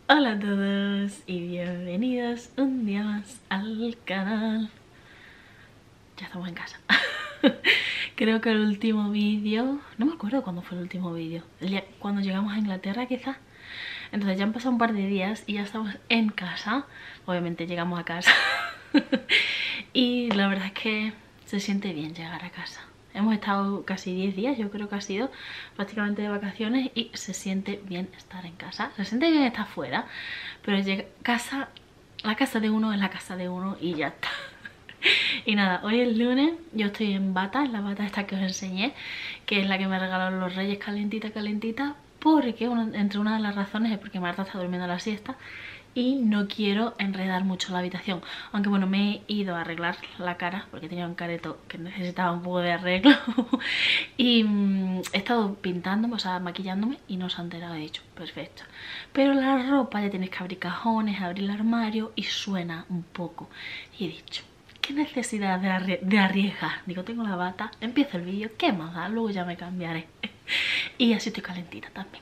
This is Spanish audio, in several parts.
Hola a todos y bienvenidos un día más al canal. Ya estamos en casa. Creo que el último vídeo... No me acuerdo cuándo fue el último vídeo. Cuando llegamos a Inglaterra quizás. Entonces ya han pasado un par de días y ya estamos en casa. Obviamente llegamos a casa. Y la verdad es que se siente bien llegar a casa. Hemos estado casi 10 días, yo creo que ha sido prácticamente de vacaciones y se siente bien estar en casa. Se siente bien estar fuera, pero la casa de uno es la casa de uno y ya está. Y nada, hoy es lunes, yo estoy en bata, la bata esta que os enseñé, que es la que me regalaron los Reyes, calentita, calentita, porque entre una de las razones es porque Marta está durmiendo la siesta y no quiero enredar mucho la habitación. Aunque bueno, me he ido a arreglar la cara porque tenía un careto que necesitaba un poco de arreglo. Y he estado pintándome, o sea, maquillándome y no se ha enterado, he dicho, perfecto. Pero la ropa ya tienes que abrir cajones, abrir el armario y suena un poco. Y he dicho, ¿qué necesidad de arriesgar? Digo, tengo la bata, empiezo el vídeo, ¿qué más da? Luego ya me cambiaré. Y así estoy calentita también.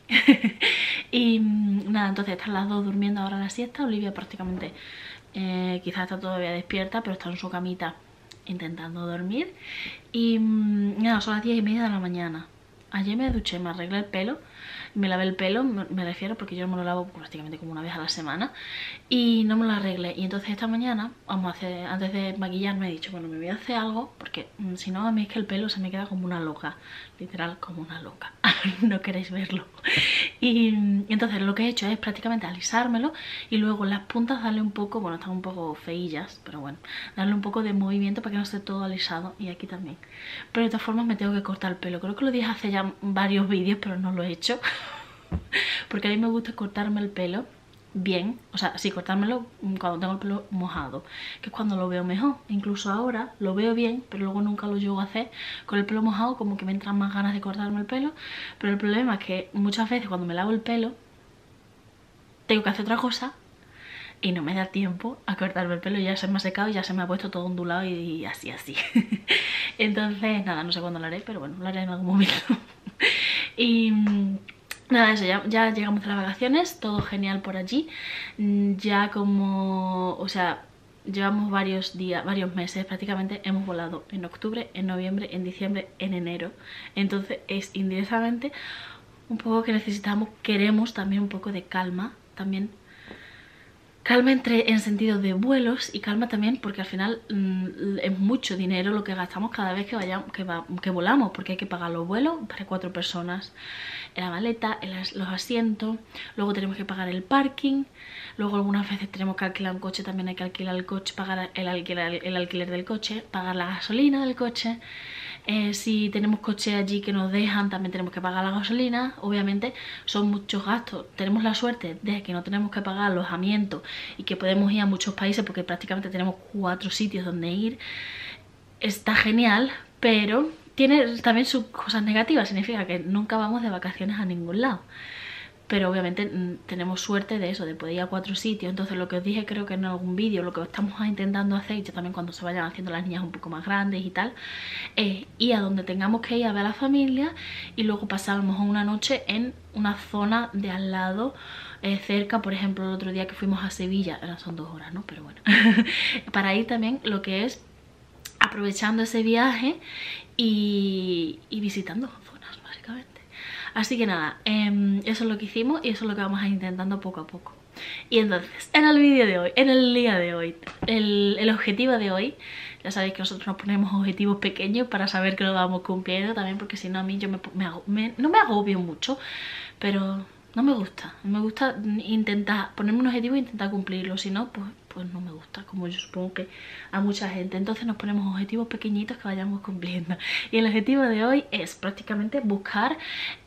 Y nada, entonces están las dos durmiendo ahora la siesta. Olivia prácticamente quizás está todavía despierta, pero está en su camita intentando dormir. Y nada, son las 10:30 de la mañana. Ayer me duché, me arreglé el pelo, me lavé el pelo, me refiero, porque yo me lo lavo prácticamente como una vez a la semana, y no me lo arreglé. Y entonces esta mañana, antes de maquillarme, he dicho, bueno, me voy a hacer algo, porque si no, a mí es que el pelo se me queda como una loca, literal, como una loca. No queréis verlo. Y entonces lo que he hecho es prácticamente alisármelo y luego las puntas darle un poco, bueno, están un poco feillas, pero bueno, darle un poco de movimiento para que no esté todo alisado, y aquí también. Pero de todas formas me tengo que cortar el pelo. Creo que lo dije hace ya varios vídeos, pero no lo he hecho. Porque a mí me gusta cortarme el pelo bien, o sea, sí, cortármelo cuando tengo el pelo mojado, que es cuando lo veo mejor. Incluso ahora lo veo bien, pero luego nunca lo llego a hacer con el pelo mojado, como que me entran más ganas de cortarme el pelo. Pero el problema es que muchas veces cuando me lavo el pelo tengo que hacer otra cosa y no me da tiempo a cortarme el pelo. Ya se me ha secado y ya se me ha puesto todo ondulado y así. Entonces nada, no sé cuándo lo haré, pero bueno, lo haré en algún momento. Y nada, eso, ya llegamos de las vacaciones, todo genial por allí. Ya como, o sea, llevamos varios meses prácticamente, hemos volado en octubre, en noviembre, en diciembre, en enero. Entonces es indirectamente un poco que queremos también un poco de calma, también. Calma en sentido de vuelos y calma también porque al final es mucho dinero lo que gastamos cada vez que volamos, porque hay que pagar los vuelos para 4 personas, la maleta, los asientos, luego tenemos que pagar el parking, luego algunas veces tenemos que alquilar un coche, también hay que alquilar el coche, pagar el alquiler del coche, pagar la gasolina del coche. Si tenemos coche allí que nos dejan, también tenemos que pagar la gasolina. Obviamente son muchos gastos. Tenemos la suerte de que no tenemos que pagar alojamiento y que podemos ir a muchos países porque prácticamente tenemos 4 sitios donde ir. Está genial, pero tiene también sus cosas negativas. Significa que nunca vamos de vacaciones a ningún lado. Pero obviamente tenemos suerte de eso, de poder ir a 4 sitios. Entonces lo que os dije creo que en algún vídeo, lo que estamos intentando hacer, y yo también cuando se vayan haciendo las niñas un poco más grandes y tal, es ir a donde tengamos que ir a ver a la familia y luego pasar a lo mejor una noche en una zona de al lado, cerca. Por ejemplo, el otro día que fuimos a Sevilla, ahora son 2 horas, ¿no? Pero bueno, para ir también lo que es aprovechando ese viaje y visitando zonas, básicamente. Así que nada, eso es lo que hicimos y eso es lo que vamos a ir intentando poco a poco. Y entonces, en el vídeo de hoy, en el día de hoy, el objetivo de hoy, ya sabéis que nosotros nos ponemos objetivos pequeños para saber que lo vamos cumpliendo también, porque si no a mí yo no me agobio mucho, pero no me gusta. Me gusta intentar ponerme un objetivo e intentar cumplirlo, si no, pues no me gusta, como yo supongo que a mucha gente. Entonces nos ponemos objetivos pequeñitos que vayamos cumpliendo. Y el objetivo de hoy es prácticamente buscar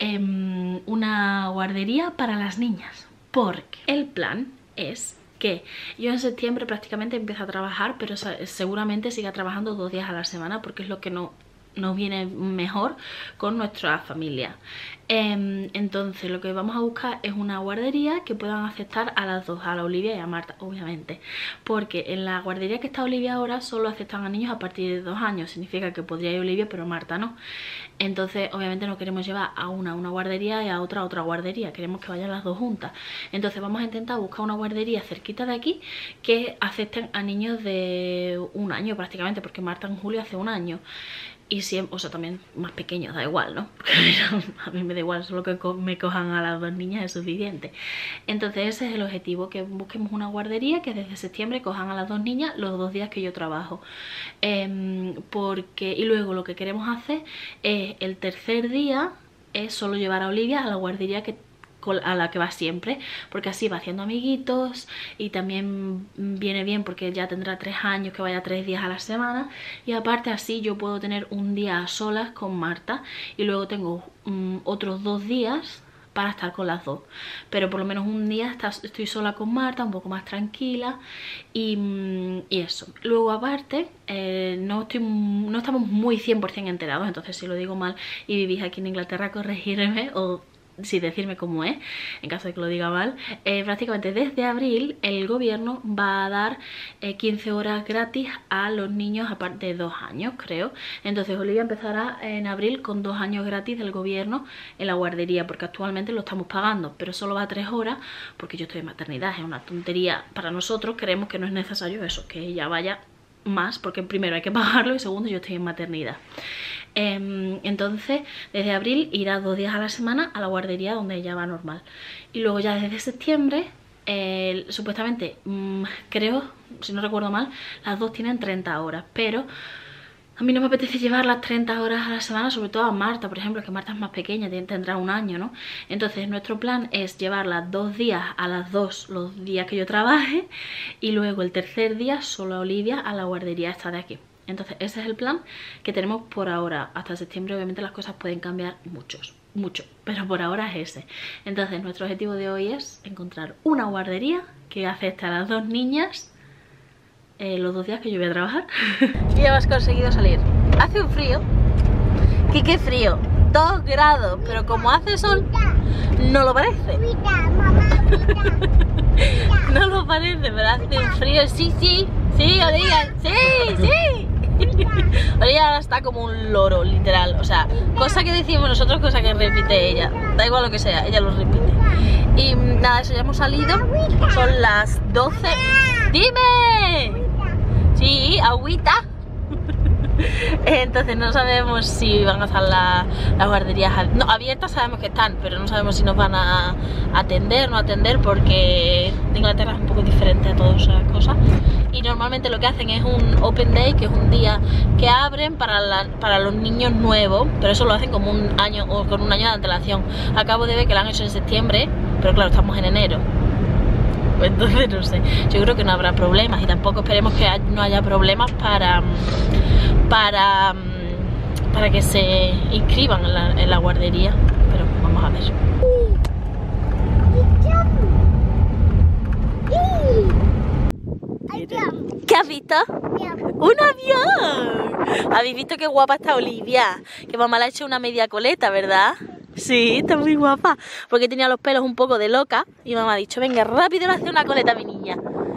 una guardería para las niñas, porque el plan es que yo en septiembre prácticamente empiezo a trabajar, pero seguramente siga trabajando 2 días a la semana porque es lo que no nos viene mejor con nuestra familia. Entonces lo que vamos a buscar es una guardería que puedan aceptar a las dos, a la Olivia y a Marta, obviamente, porque en la guardería que está Olivia ahora solo aceptan a niños a partir de 2 años. Significa que podría ir Olivia pero Marta no. Entonces obviamente no queremos llevar a una guardería y a otra guardería, queremos que vayan las dos juntas. Entonces vamos a intentar buscar una guardería cerquita de aquí que acepten a niños de 1 año prácticamente, porque Marta en julio hace 1 año. Y siempre, o sea, también más pequeños, da igual, ¿no? Porque a mí me da igual, solo que me cojan a las 2 niñas es suficiente. Entonces ese es el objetivo, que busquemos una guardería que desde septiembre cojan a las 2 niñas los 2 días que yo trabajo. Y luego lo que queremos hacer es el tercer día es solo llevar a Olivia a la guardería a la que va siempre, porque así va haciendo amiguitos y también viene bien porque ya tendrá 3 años, que vaya 3 días a la semana, y aparte así yo puedo tener un día a solas con Marta y luego tengo otros 2 días para estar con las dos, pero por lo menos un día estoy sola con Marta, un poco más tranquila y eso. Luego aparte no estamos muy 100% enterados, entonces si lo digo mal y vivís aquí en Inglaterra, corregirme o sí decirme cómo es, en caso de que lo diga mal. Prácticamente desde abril el gobierno va a dar 15 horas gratis a los niños a partir de 2 años, creo. Entonces Olivia empezará en abril con 2 años gratis del gobierno en la guardería, porque actualmente lo estamos pagando, pero solo va 3 horas porque yo estoy en maternidad. Es una tontería para nosotros, creemos que no es necesario eso, que ella vaya más, porque primero hay que pagarlo y segundo yo estoy en maternidad. Entonces desde abril irá 2 días a la semana a la guardería donde ella va normal, y luego ya desde septiembre supuestamente creo, si no recuerdo mal, las dos tienen 30 horas, pero a mí no me apetece llevar las 30 horas a la semana, sobre todo a Marta, por ejemplo, que Marta es más pequeña, tendrá 1 año, ¿no? Entonces nuestro plan es llevarla 2 días a las 2 los días que yo trabaje, y luego el tercer día solo a Olivia a la guardería esta de aquí. Entonces ese es el plan que tenemos por ahora. Hasta septiembre obviamente las cosas pueden cambiar mucho, pero por ahora es ese. Entonces nuestro objetivo de hoy es encontrar una guardería que acepte a las 2 niñas los 2 días que yo voy a trabajar. Y ya hemos conseguido salir. Hace un frío, ¿qué frío? 2 grados, pero como hace sol no lo parece. No lo parece, pero hace un frío. Sí, Olivia, sí. Olivia ahora está como un loro, literal. O sea, cosa que decimos nosotros, cosa que repite ella. Da igual lo que sea, ella lo repite. Y nada, eso, ya hemos salido. Son las 12. ¡Dime! Sí, agüita. Entonces no sabemos si van a estar las guarderías abiertas, sabemos que están, pero no sabemos si nos van a atender o no atender, porque Inglaterra es un poco diferente a todas esas cosas. Y normalmente lo que hacen es un Open Day, que es un día que abren para los niños nuevos, pero eso lo hacen como 1 año o con 1 año de antelación. Acabo de ver que lo han hecho en septiembre, pero claro, estamos en enero. Entonces no sé, yo creo que no habrá problemas, y tampoco esperemos que no haya problemas para que se inscriban en la guardería, pero vamos a ver. ¿Qué has visto? ¡Un avión! ¿Habéis visto qué guapa está Olivia? Que mamá le ha hecho una media coleta, ¿verdad? Sí, está muy guapa, porque tenía los pelos un poco de loca y mamá ha dicho, venga, rápido le hace una coleta a mi niña.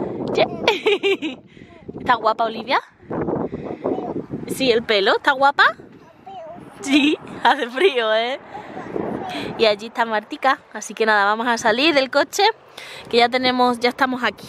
¿Está guapa Olivia? Sí, el pelo, ¿está guapa? Sí, hace frío, ¿eh? Y allí está Martica, así que nada, vamos a salir del coche, que ya estamos aquí.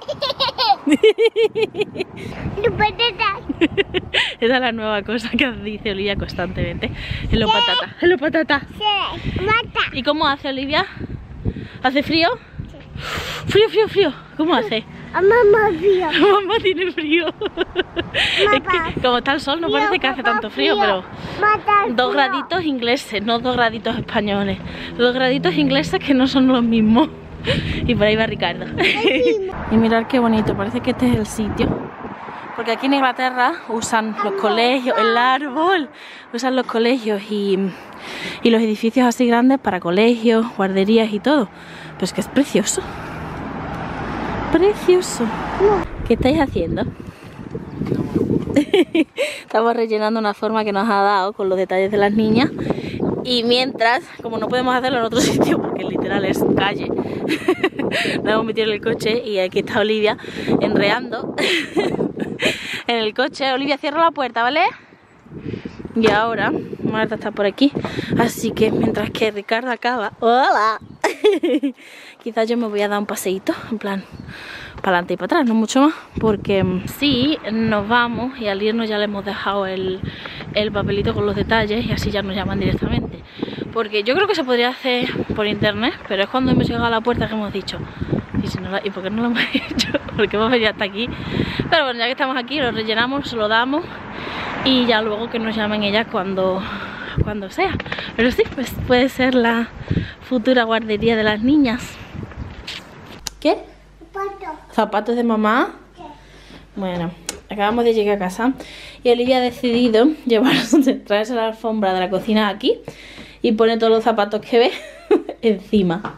Esa es la nueva cosa que dice Olivia constantemente. Hello patata, hello patata. ¿Y cómo hace Olivia? ¿Hace frío? Frío. ¿Cómo hace? Mamá frío. Mamá tiene frío. Es que como está el sol no parece que hace tanto frío, pero 2 graditos ingleses, no 2 graditos españoles. 2 graditos ingleses que no son los mismos. Y por ahí va Ricardo. Y mirad qué bonito, parece que este es el sitio. Porque aquí en Inglaterra usan los colegios, el árbol, usan los colegios y los edificios así grandes para colegios, guarderías y todo. Pero es que es precioso. Precioso. ¿Qué estáis haciendo? Estamos rellenando una forma que nos ha dado con los detalles de las niñas. Y mientras, como no podemos hacerlo en otro sitio porque literal es calle, nos hemos metido en el coche y aquí está Olivia enreando en el coche. Olivia, cierra la puerta, ¿vale? Y ahora Marta está por aquí, así que mientras que Ricardo acaba, ¡hola! Quizás yo me voy a dar un paseíto, en plan, para adelante y para atrás, no mucho más, porque sí, nos vamos y al irnos ya le hemos dejado el papelito con los detalles y así ya nos llaman directamente. Porque yo creo que se podría hacer por internet, pero es cuando hemos llegado a la puerta que hemos dicho, ¿y por qué no lo hemos hecho? Porque hemos venido hasta aquí. Pero bueno, ya que estamos aquí, lo rellenamos, se lo damos y ya luego que nos llamen ellas cuando sea. Pero sí, pues puede ser la futura guardería de las niñas. ¿Qué? ¿Zapatos de mamá? ¿Qué? Bueno, acabamos de llegar a casa y Olivia ha decidido traerse la alfombra de la cocina aquí y pone todos los zapatos que ve encima.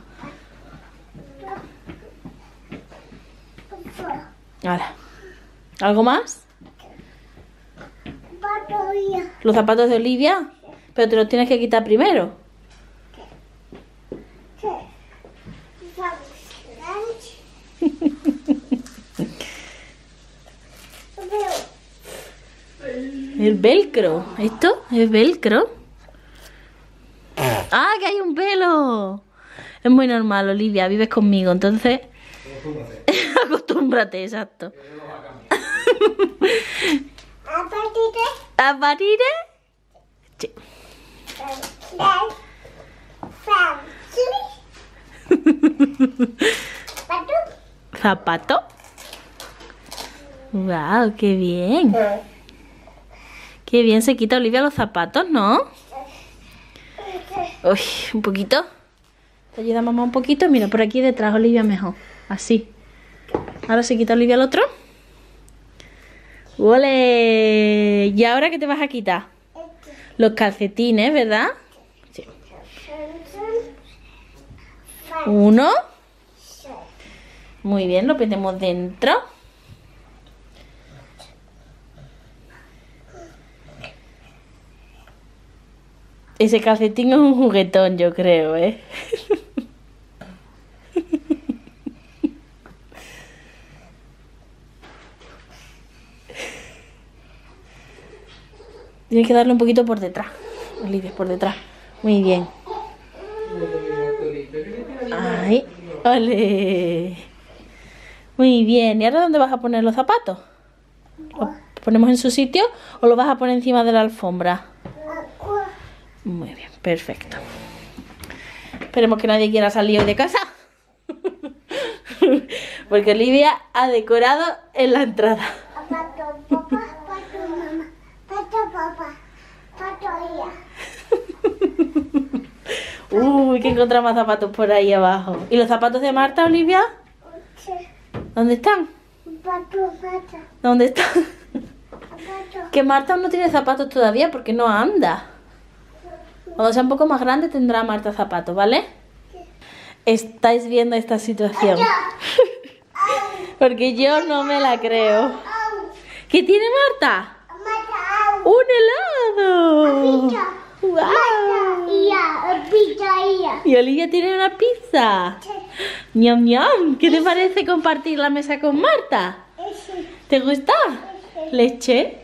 Ahora, ¿algo más? ¿Los zapatos de Olivia? Pero te los tienes que quitar primero. El velcro. ¿Esto es velcro? ¡Ah, que hay un pelo! Es muy normal, Olivia, vives conmigo, entonces... Acostúmbrate, exacto. ¿Apatite? Sí. ¿Zapato? ¡Wow! ¡Qué bien! ¡Qué bien se quita Olivia los zapatos!, ¿no? Uy, un poquito. ¿Te ayuda mamá un poquito? Mira, por aquí detrás, Olivia, mejor. Así. Ahora se quita Olivia el otro. ¡Ole! ¿Y ahora qué te vas a quitar? Los calcetines, ¿verdad? Sí. Uno. Muy bien, lo metemos dentro. Ese calcetín es un juguetón, yo creo, ¿eh? Tienes que darle un poquito por detrás, Olivia, por detrás. Muy bien. ¡Ay! ¡Ole! Muy bien. ¿Y ahora dónde vas a poner los zapatos? ¿Los ponemos en su sitio o los vas a poner encima de la alfombra? Muy bien, perfecto. Esperemos que nadie quiera salir hoy de casa. Porque Olivia ha decorado en la entrada. Uy, que encontramos más zapatos por ahí abajo. ¿Y los zapatos de Marta, Olivia? ¿Dónde están? ¿Dónde están? Que Marta aún no tiene zapatos todavía porque no anda. Cuando sea un poco más grande tendrá Marta zapatos, ¿vale? Estáis viendo esta situación. Porque yo no me la creo. ¿Qué tiene Marta? ¡Un helado! ¡Wow! Y Olivia tiene una pizza. ¡Ñam, ñam! ¿Qué te parece compartir la mesa con Marta? ¿Te gusta? ¿Leche?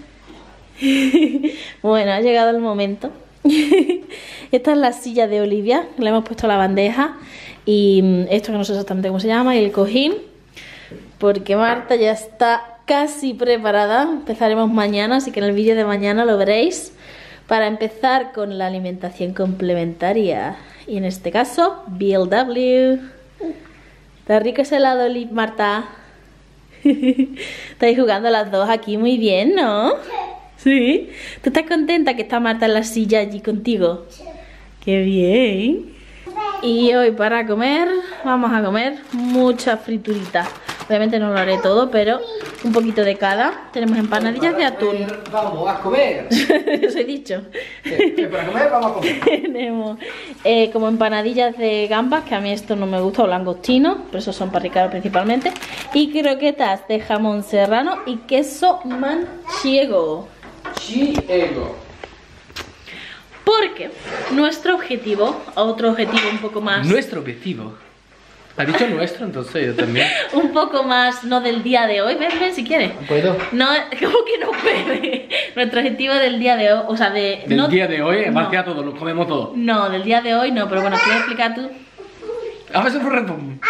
Bueno, ha llegado el momento. Esta es la silla de Olivia. Le hemos puesto la bandeja. Y esto que no sé exactamente cómo se llama. Y el cojín. Porque Marta ya está casi preparada. Empezaremos mañana, así que en el vídeo de mañana lo veréis. Para empezar con la alimentación complementaria. Y en este caso, BLW. ¿Está rico ese helado, Marta? Estáis jugando las dos aquí muy bien, ¿no? ¿Sí? ¿Tú estás contenta que está Marta en la silla allí contigo? Sí. ¡Qué bien! Y hoy para comer, vamos a comer mucha friturita. Obviamente no lo haré todo, pero un poquito de cada. Tenemos empanadillas de atún. Vamos a comer. Eso he dicho. Para comer vamos a comer. Tenemos como empanadillas de gambas, que a mí esto no me gusta, o langostinos, pero esos son para Ricardo principalmente. Y croquetas de jamón serrano y queso manchego. Chiego. Porque nuestro objetivo, otro objetivo un poco más... Nuestro objetivo. ¿Ha dicho nuestro? Entonces yo también. Un poco más, no del día de hoy, ven si quieres. ¿Puedo? No, ¿cómo que no puede? Nuestro objetivo del día de hoy, o sea, Del no, día de hoy, no. vacia todo, lo comemos todo. No, del día de hoy no, pero bueno, ¿quieres explicar tú? A ver si fue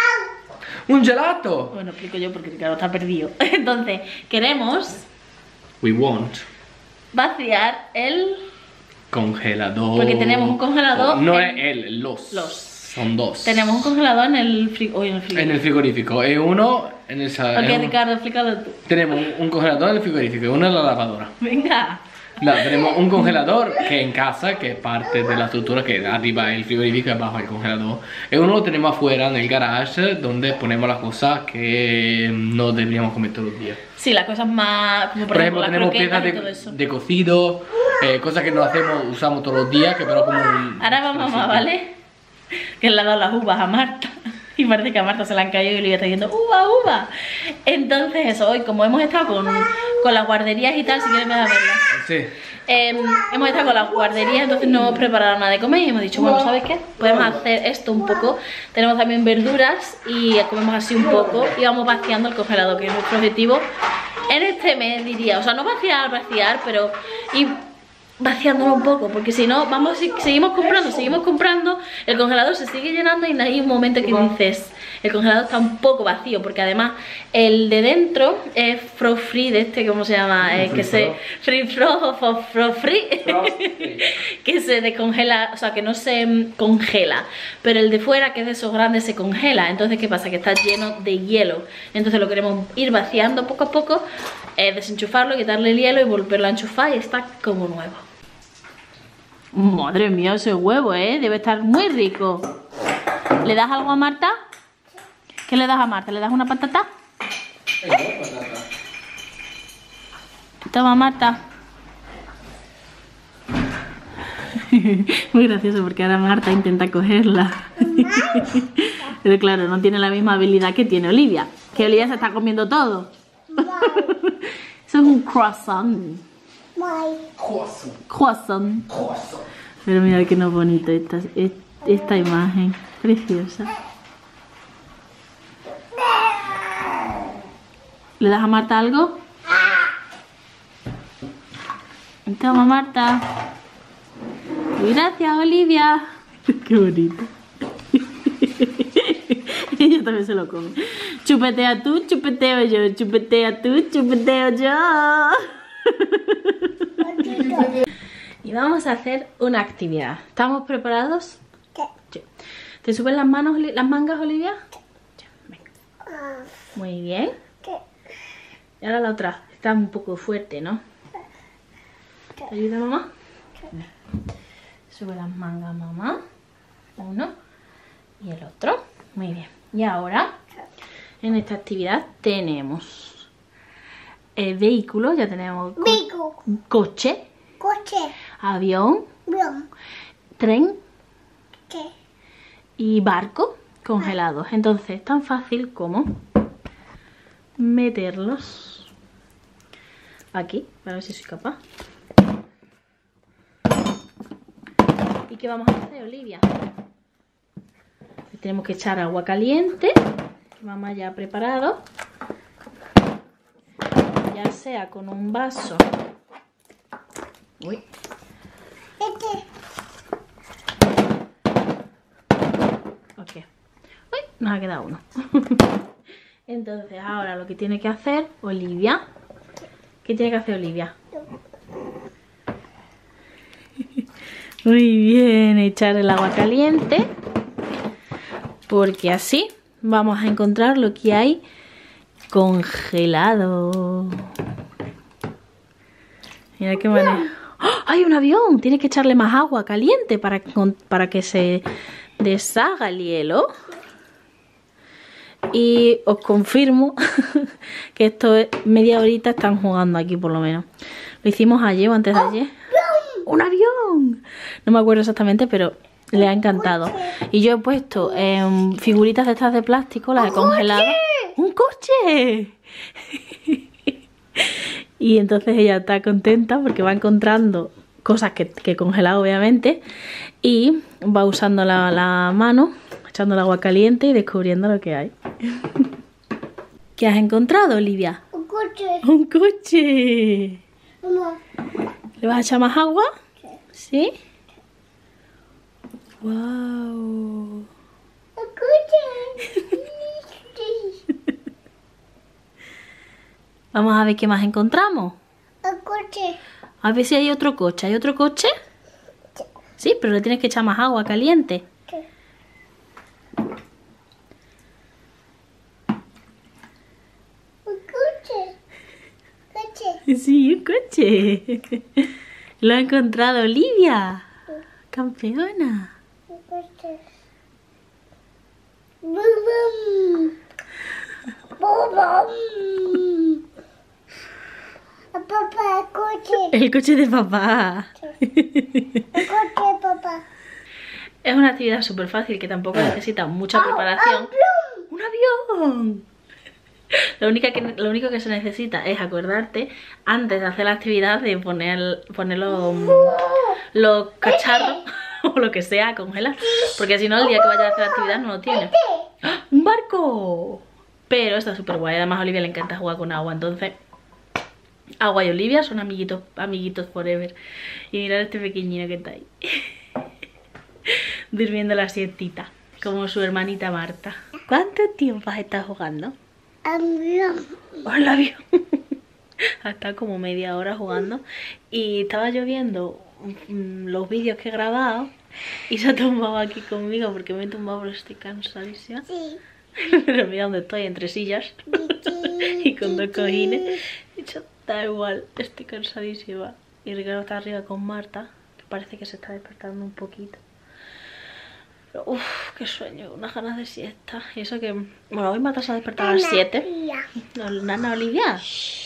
un gelato. Bueno, explico yo porque Ricardo está perdido. Entonces, queremos We want. vaciar el... Congelador. Porque tenemos un congelador No en- es él, los. Son dos. Tenemos un congelador en el frigorífico. En el frigorífico. Y uno en el salón. Ok, Ricardo, explícalo tú. Tenemos un congelador en el frigorífico y uno en la lavadora. Venga. Tenemos un congelador que en casa, que es parte de la estructura, que arriba el frigorífico y abajo el congelador. Y uno lo tenemos afuera en el garage, donde ponemos las cosas que no deberíamos comer todos los días. Sí, las cosas más... Como Por ejemplo, las tenemos croquetas piezas y todo eso. de cocido, cosas que no hacemos, usamos todos los días, que pero como un... Ahora va mamá, ¿vale? Que le ha dado las uvas a Marta. Y parece que a Marta se le han caído y le está diciendo ¡uva, uva! Entonces eso, hoy como hemos estado con las guarderías y tal, si quieres me da verla. Sí. Hemos estado con las guarderías, entonces no hemos preparado nada de comer y hemos dicho, bueno, ¿sabes qué? Podemos hacer esto un poco. Tenemos también verduras y comemos así un poco y vamos vaciando el congelador, que es nuestro objetivo en este mes, diría. O sea, no vaciar, pero ir vaciándolo un poco, porque si no, seguimos comprando, el congelador se sigue llenando y hay un momento que dices, el congelador está un poco vacío, porque además el de dentro es frost free, de este, ¿cómo se llama? Que se frost free, que se descongela, o sea, que no se congela, pero el de fuera, que es de esos grandes, se congela. Entonces, ¿qué pasa? Que está lleno de hielo, entonces lo queremos ir vaciando poco a poco, desenchufarlo, quitarle el hielo y volverlo a enchufar y está como nuevo. Madre mía, ese huevo, debe estar muy rico. ¿Le das algo a Marta? ¿Qué le das a Marta? ¿Le das una patata? Toma, Marta. Muy gracioso porque ahora Marta intenta cogerla. Pero claro, no tiene la misma habilidad que tiene Olivia. Que Olivia se está comiendo todo. Eso es un croissant. Croissant. Pero mira que no bonito esta imagen. Preciosa. ¿Le das a Marta algo? Toma, Marta. Gracias, Olivia. Qué bonito. Ella también se lo come. Chupetea tú, chupeteo yo. Chupetea tú, chupeteo yo. Y vamos a hacer una actividad. ¿Estamos preparados? Sí. ¿Te suben las mangas, Olivia? Sí. Venga. Muy bien. Y ahora la otra. Está un poco fuerte, ¿no? ¿Te ayuda, mamá? Sube las mangas, mamá. Uno y el otro. Muy bien. Y ahora, en esta actividad tenemos vehículos. Ya tenemos coche, avión, tren y barco congelados. Entonces es tan fácil como meterlos aquí, para ver si soy capaz. ¿Y qué vamos a hacer, Olivia? Tenemos que echar agua caliente, mamá ya ha preparado, ya sea con un vaso. Uy. Ok. Uy, nos ha quedado uno. Entonces ahora lo que tiene que hacer Olivia. ¿Qué tiene que hacer Olivia? Muy bien, echar el agua caliente. Porque así vamos a encontrar lo que hay congelado. Mira qué manera. ¡Oh! ¡Hay un avión! Tiene que echarle más agua caliente para que se deshaga el hielo. Y os confirmo que esto es media horita están jugando aquí por lo menos. Lo hicimos ayer o antes de ayer. ¡Un avión! No me acuerdo exactamente, pero le ha encantado. Y yo he puesto figuritas de estas de plástico, las he congelado. ¡Un coche! Y entonces ella está contenta porque va encontrando cosas que he congelado obviamente. Y va usando la mano, echando el agua caliente y descubriendo lo que hay. ¿Qué has encontrado, Olivia? Un coche. ¡Un coche! Mamá. ¿Le vas a echar más agua? ¿Sí? ¡Wow! Un coche. Vamos a ver qué más encontramos. Un coche. A ver si hay otro coche. ¿Hay otro coche? Sí, pero le tienes que echar más agua caliente. Un coche. Coche. Sí, un coche. Lo ha encontrado Olivia. Campeona. Un coche. Bum, bum. Bum, bum. Papá, coche. El coche de papá. El coche, papá. Es una actividad súper fácil que tampoco necesita mucha preparación. ¡Un avión! Lo único que se necesita es acordarte antes de hacer la actividad de poner los cacharros o lo que sea a congelar. Porque si no, el día que vayas a hacer la actividad no lo tienes. ¡Ah! ¡Un barco! Pero está súper guay. Además a Olivia le encanta jugar con agua. Entonces, Agua y Olivia son amiguitos forever. Y mirad este pequeñino que está ahí. Durmiendo la siestita. Como su hermanita Marta. ¿Cuánto tiempo has estado jugando? Avión. Hola, avión. Ha estado como media hora jugando. Y estaba yo viendo los vídeos que he grabado. Y se ha tumbado aquí conmigo porque me he tumbado pero estoy cansadísima. Sí. Pero mira dónde estoy, entre sillas. Y con dos cojines. Y yo, da igual, estoy cansadísima. Y Ricardo está arriba con Marta, que parece que se está despertando un poquito. Pero uff, qué sueño, unas ganas de siesta. Y eso que, bueno, hoy Marta se ha despertado a las 7. No, Nana Olivia.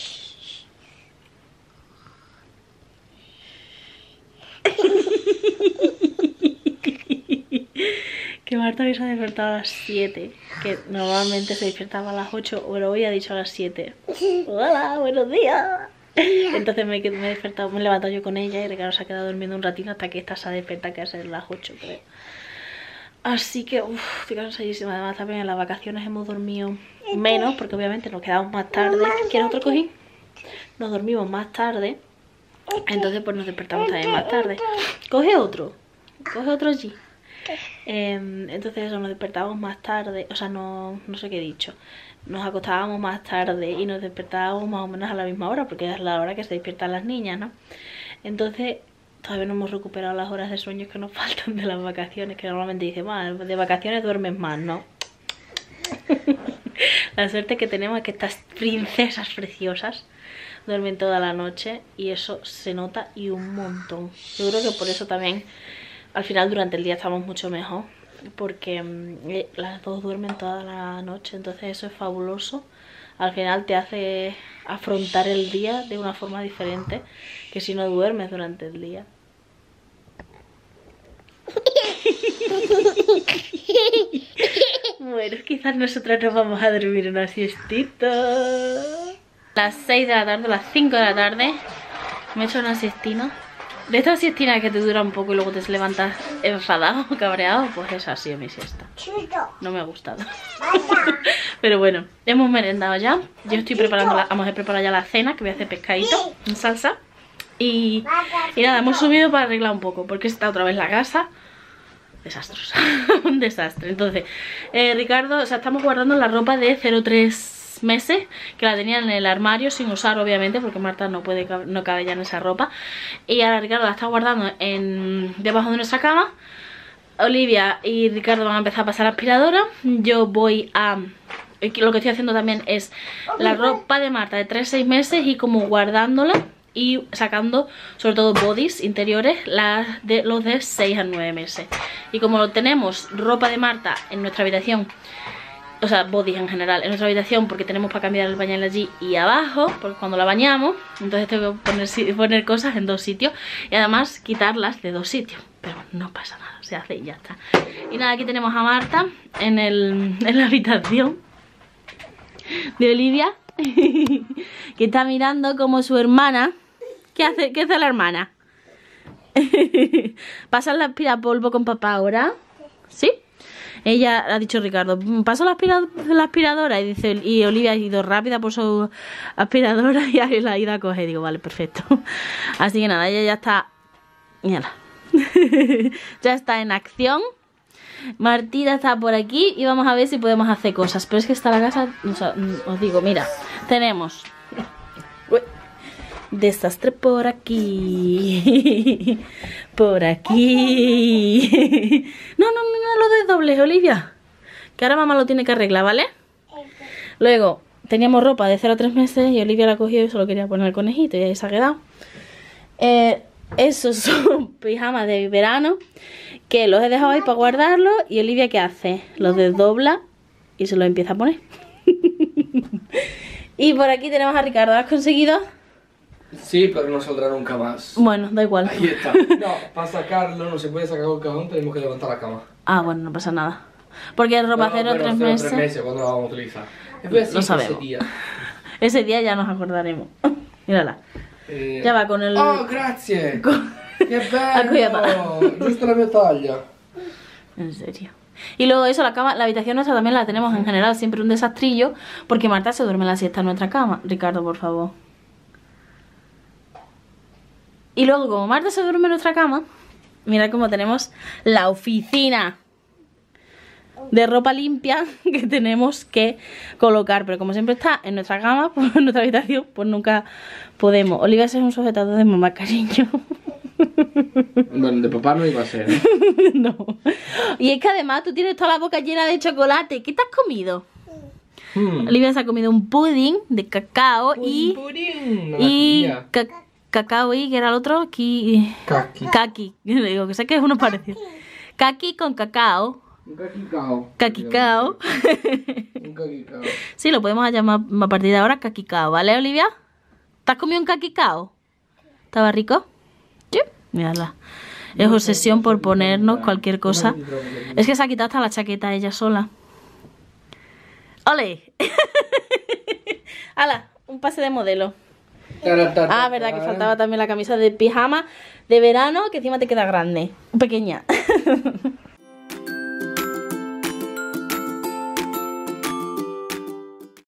Que Marta hoy se ha despertado a las 7. Que normalmente se despertaba a las 8, pero hoy ha dicho a las 7. Hola, buenos días. Entonces me he despertado, me he levantado yo con ella y Ricardo se ha quedado durmiendo un ratito hasta que esta se ha despertado, que va a ser las 8, creo. Así que, uff, estoy cansadísima. Además también en las vacaciones hemos dormido menos, porque obviamente nos quedamos más tarde. ¿Quieres otro cojín? Nos dormimos más tarde. Entonces pues nos despertamos también más tarde. Coge otro allí. Entonces eso, nos despertábamos más tarde. O sea, no sé qué he dicho. Nos acostábamos más tarde y nos despertábamos más o menos a la misma hora, porque es la hora que se despiertan las niñas, ¿no? Entonces todavía no hemos recuperado las horas de sueño que nos faltan de las vacaciones, que normalmente dicen, de vacaciones duermes más, ¿no? La suerte que tenemos es que estas princesas preciosas duermen toda la noche y eso se nota y un montón. Yo creo que por eso también al final durante el día estamos mucho mejor, porque las dos duermen toda la noche, entonces eso es fabuloso. Al final te hace afrontar el día de una forma diferente que si no duermes durante el día. Bueno, quizás nosotras nos vamos a dormir una siestita. Las 6 de la tarde, las 5 de la tarde me he hecho una siestina. De estas siestinas que te dura un poco y luego te levantas enfadado o cabreado, pues esa ha sido mi siesta. No me ha gustado. Pero bueno, hemos merendado ya. Yo estoy preparando, vamos a preparar ya la cena, que voy a hacer pescadito en salsa. Y nada, hemos subido para arreglar un poco, porque está otra vez la casa desastrosa. Un desastre. Entonces, Ricardo, o sea, estamos guardando la ropa de 0,3 meses, que la tenía en el armario sin usar obviamente, porque Marta no cabe ya en esa ropa. Y ahora Ricardo la está guardando debajo de nuestra cama. Olivia y Ricardo van a empezar a pasar la aspiradora. Yo voy a... Lo que estoy haciendo también es la ropa de Marta de 3-6 meses y como guardándola y sacando sobre todo bodies interiores, los de 6 a 9 meses. Y como tenemos ropa de Marta en nuestra habitación, o sea, body en general, en nuestra habitación, porque tenemos para cambiar el pañal allí y abajo, porque cuando la bañamos, entonces tengo que poner cosas en 2 sitios y además quitarlas de 2 sitios. Pero no pasa nada, se hace y ya está. Y nada, aquí tenemos a Marta en la habitación de Olivia, que está mirando como su hermana. ¿Qué hace la hermana? ¿Pasas la aspirapolvo con papá ahora? ¿Sí? Ella ha dicho Ricardo, paso la aspiradora y Olivia ha ido rápida por su aspiradora y la ha ido a coger. Digo, vale, perfecto. Así que nada, ella ya está... Mírala. Ya está en acción. Martita está por aquí y vamos a ver si podemos hacer cosas. Pero es que está la casa, o sea, os digo, mira, tenemos desastre por aquí, por aquí. No lo desdobles, Olivia, que ahora mamá lo tiene que arreglar, ¿vale? Luego teníamos ropa de 0 a 3 meses y Olivia la cogió y solo quería poner el conejito y ahí se ha quedado. Esos son pijamas de verano que los he dejado ahí para guardarlos. Y Olivia, ¿qué hace? Los desdobla y se los empieza a poner. Y por aquí tenemos a Ricardo. ¿Has conseguido? Sí, pero no saldrá nunca más. Bueno, da igual. Ahí está. No, para sacarlo no se puede sacar con cajón, tenemos que levantar la cama. Ah, bueno, no pasa nada. Porque es ropa 0 a 3 meses. 3 meses, ¿cuándo la vamos a utilizar? Lo sabemos. Ese día ya nos acordaremos. Mírala. Ya va con el... Oh, grazie! Che bello! Giusto la mia taglia. En serio. Y luego eso, la cama, la habitación nuestra también la tenemos en general siempre un desastrillo, porque Marta se duerme la siesta en nuestra cama. Ricardo, por favor. Y luego, como Marta se duerme en nuestra cama, mirad cómo tenemos la oficina de ropa limpia que tenemos que colocar. Pero como siempre está en nuestra cama, pues, en nuestra habitación, pues nunca podemos. Olivia es un sujetador de mamá, cariño. Bueno, de papá no iba a ser, ¿no? No. Y es que además tú tienes toda la boca llena de chocolate. ¿Qué te has comido? Olivia se ha comido un pudding de cacao y cacao y que era el otro kaki. Digo que sé que es uno parecido. Kaki con cacao. Un cacicao. Cacicao. Un cacicao. Sí, lo podemos llamar a partir de ahora cacicao, ¿vale, Olivia? ¿Te has comido un cacicao? ¿Estaba rico? Sí. Mírala. Es obsesión por ponernos cualquier cosa. Es que se ha quitado hasta la chaqueta ella sola. ¡Ole! ¡Hala! Un pase de modelo. Ah, verdad que faltaba también la camisa de pijama de verano, que encima te queda grande. Pequeña.